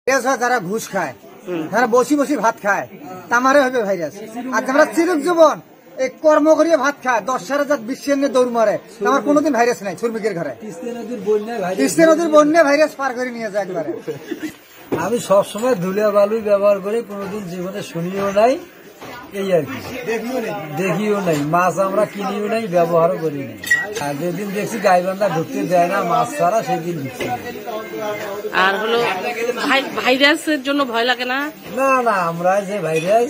যারা ঘুষ খায়, যারা বসি বসি ভাত খায়, তামারে হবে ভাইরাস। আর যারা চিরক জীবন এই কর্ম করিয়ে ভাত খায়, 10,000 বিশ্বের নিয়ে দৌড় মারে, আমার কোনোদিন ভাইরাস নাই। শ্রমিকের ঘরে তিস্তা নদীর বন্যা ভাইরাস পার করে নিয়ে যায় একবারে। আমি সবসময় ধুলিয়া বালুই ব্যবহার করে কোনোদিন জীবনে শুনিও নাই, এই আর কি দেখিও নাই। মাছ আমরা কিনিও নাই, ব্যবহারও করি নাই। আর যেদিন দেখছি গাইবান্ধা ঢুকতে দেয় না মাছ ছাড়া, সেদিন ঢুকছি। আর হলো ভাইরাসের জন্য ভয় লাগে না? না না, আমরা যে ভাইরাস।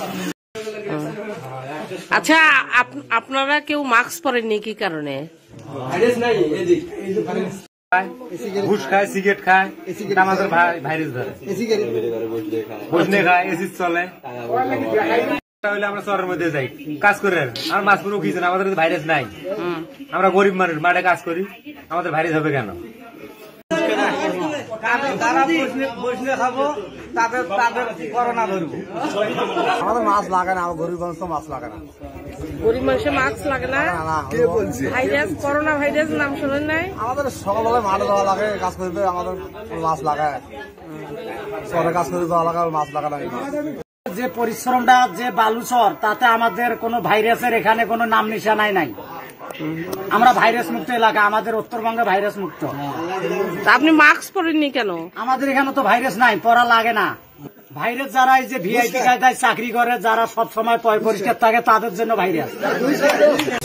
আচ্ছা, আপনারা কেউ মাস্ক পরেননি কি কারণে? ঘুষ খায়, সিগারেট খায়, আমাদের ভাইরাস ধরে। বসনে খায়, এসি চলে। আমরা শহরের মধ্যে যাই কাজ করে, আমার মাছ পুরো কিছু না, আমাদের ভাইরাস নাই। আমরা গরিব মানুষ, মাঠে কাজ করি, আমাদের ভাইরাস হবে কেন? খাবো তাদের করোনা ধরবো। আমাদের মাছ লাগে না, গরিব মানুষ তো মাছ লাগে না। গরিব মানুষের মাস্ক লাগে না? কে বলছে? ভাইরাস, করোনা ভাইরাস নাম শোনেন নাই? আমাদের সকালবেলায় মাঠে যাওয়া লাগে, কাজ করবে, আমাদের মাছ লাগায়। শহরে কাজ করে যাওয়া লাগে, মাছ লাগা লাগে। যে পরিশ্রমটা যে বালুচর, তাতে আমাদের কোনো ভাইরাসের এখানে কোনো নাম নিশানাই নাই। আমরা ভাইরাস মুক্ত এলাকা, আমাদের উত্তরবঙ্গে ভাইরাস মুক্ত। আপনি মাস্ক পরেননি কেন? আমাদের এখানে তো ভাইরাস নাই, পড়া লাগে না। ভাইরাস যারা এই যে ভিআইপি কায়দায় চাকরি করে, যারা সব সময় পরিষ্কার থাকে, তাদের জন্য ভাইরাস।